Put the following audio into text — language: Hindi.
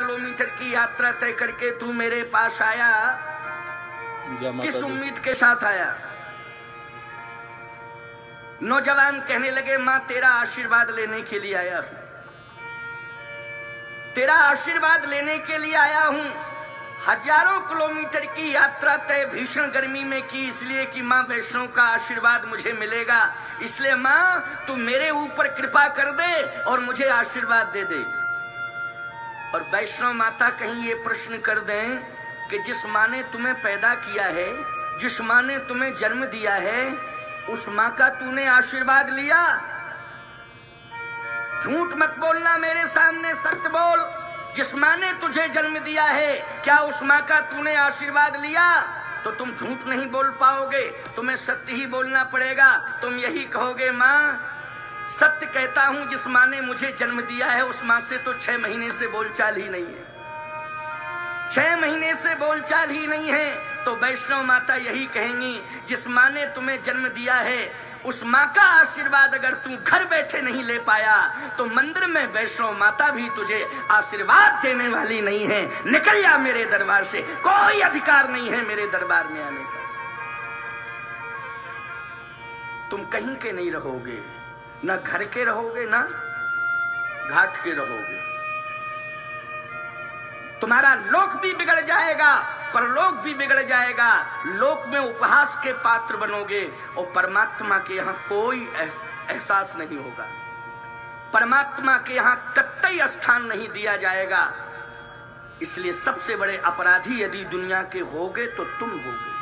किलोमीटर की यात्रा तय करके तू मेरे पास आया, किस उम्मीद के साथ आया? नौजवान कहने लगे, मां तेरा आशीर्वाद लेने के लिए आया हूं, तेरा आशीर्वाद लेने के लिए आया हूं। हजारों किलोमीटर की यात्रा तय भीषण गर्मी में की, इसलिए कि मां वैष्णो का आशीर्वाद मुझे मिलेगा। इसलिए मां तू मेरे ऊपर कृपा कर दे और मुझे आशीर्वाद दे दे। और वैष्णो माता कहीं ये प्रश्न कर दें कि जिस मां ने तुम्हें पैदा किया है, जिस मां ने तुम्हें जन्म दिया है, उस मां का तूने आशीर्वाद लिया? झूठ मत बोलना मेरे सामने, सत्य बोल। जिस मां ने तुझे जन्म दिया है, क्या उस मां का तूने आशीर्वाद लिया? तो तुम झूठ नहीं बोल पाओगे, तुम्हें सत्य ही बोलना पड़ेगा। तुम यही कहोगे, मां सत्य कहता हूं, जिस मां ने मुझे जन्म दिया है उस मां से तो 6 महीने से बोलचाल ही नहीं है, 6 महीने से बोलचाल ही नहीं है। तो वैष्णव माता यही कहेंगी, जिस मां ने तुम्हें जन्म दिया है उस मां का आशीर्वाद अगर तू घर बैठे नहीं ले पाया तो मंदिर में वैष्णव माता भी तुझे आशीर्वाद देने वाली नहीं है। निकल जा मेरे दरबार से, कोई अधिकार नहीं है मेरे दरबार में आने का। तुम कहीं के नहीं रहोगे, ना घर के रहोगे ना घाट के रहोगे। तुम्हारा लोक भी बिगड़ जाएगा, परलोक भी बिगड़ जाएगा। लोक में उपहास के पात्र बनोगे और परमात्मा के यहाँ कोई एहसास नहीं होगा, परमात्मा के यहाँ कतई स्थान नहीं दिया जाएगा। इसलिए सबसे बड़े अपराधी यदि दुनिया के होगे तो तुम होगे।